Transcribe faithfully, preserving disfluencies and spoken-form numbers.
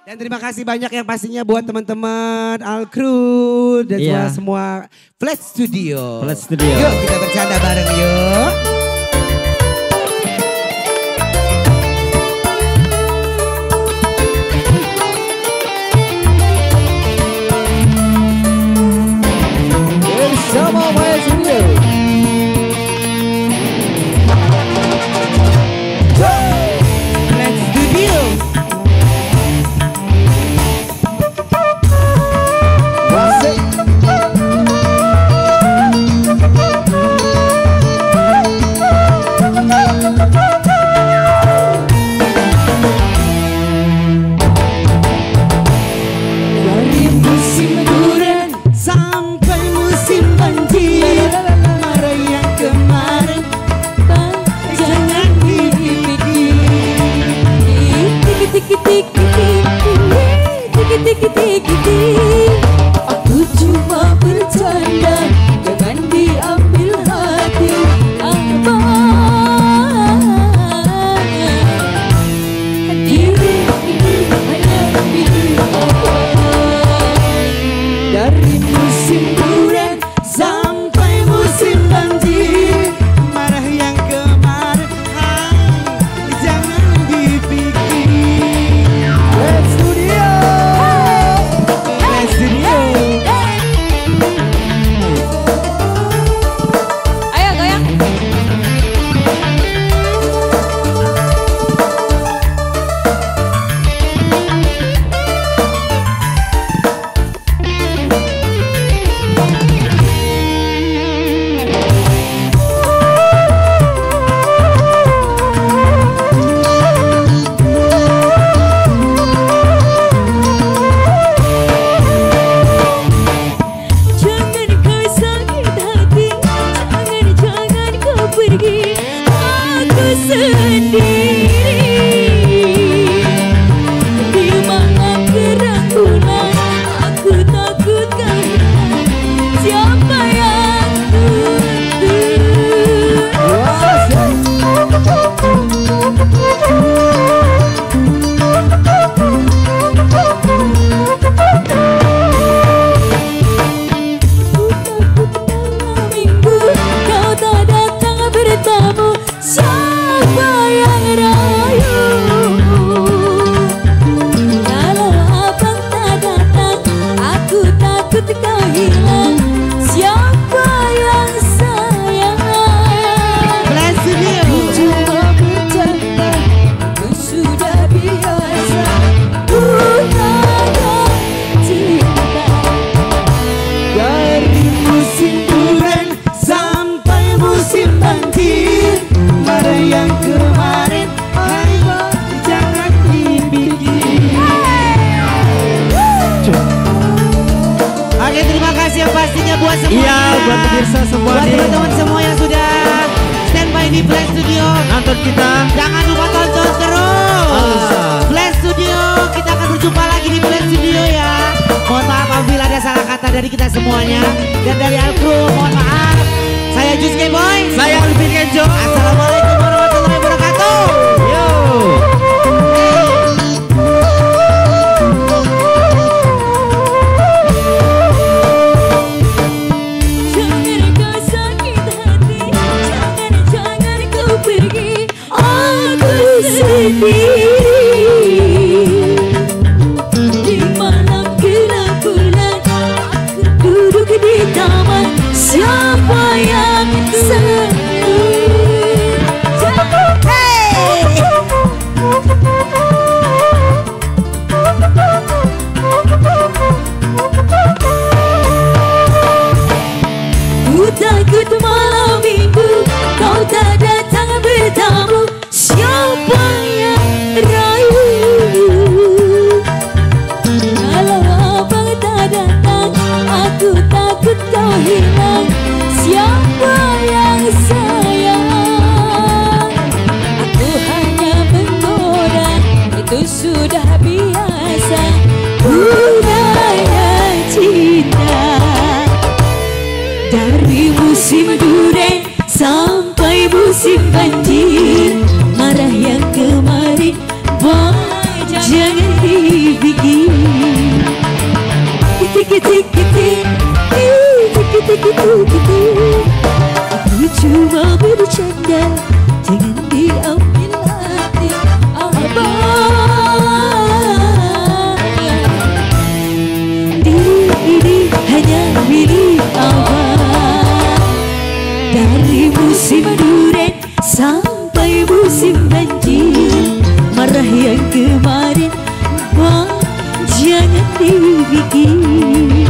Dan terima kasih banyak yang pastinya buat teman-teman Al Crew dan Iya. semua Flash Studio. Flash Studio. Yuk kita bercanda bareng yuk. Bersama Flash Studio. Flash Studio. Dari musim durian sampai musim banjir, marah yang kemarin bang, jangan dipikir. Tiki tiki tiki tiki tiki tiki tiki. Aku cuma bercanda, jangan diambil hati abang. Diri hanya milik abang. Dari musim durian sampai musim banjir, Marah yang kemarin ah, jangan dipikir. Flash Studio. Flash Studio. ayo goyang. Jangan kau sakit hati, jangan jangan kau pergi, aku sendiri. Di mana keraguan, aku takut kehilangan siapa yang minggu kau tak datang bertamu, siapa yang rayu? Kalau abang tak datang, aku takut kau hilang, siapa yang sayang? Flash Studio. Cuma bercanda, ku sudah biasa, ku ada cinta. Dari musim durian sampai musim banjir, marah yang kemarin ayo jangan dipikir. Oke, terima kasih yang pastinya buat semua. Iya, buat pemirsa semua Buat nih. teman-teman semua yang sudah standby di Flash Studio. Nonton kita. Jangan lupa tonton terus Ah. Flash Studio. Kita akan berjumpa lagi di Flash Studio ya. Mohon maaf apabila ada salah kata dari kita semuanya. Dan dari Al Crew mohon maaf. Saya Juske Boy. Saya Alvin Kenjo. Assalamualaikum warahmatullahi wabarakatuh. Yo. Jangan kau sakit hati, jangan jangan kau pergi, aku sendiri. Di malam gelap-gelap, aku duduk di taman, siapa yang sayang? Ku takut malam minggu kau tak datang bertamu, siapa yang rayu? Kalau abang tak datang, aku takut kau hilang, siapa yang sayang? Aku hanya menggoda, itu sudah biasa, budaya cinta. Dari musim durian sampai musim banjir, marah yang kemarin, boy jangan dipikir. tiki tiki tiki tiki tiki tiki. Aku cuma bercanda, jangan diambil hati abang. Diri ini hanya milik abang. Dari musim durian sampai musim banjir, marah yang kemarin, wah jangan dibikin.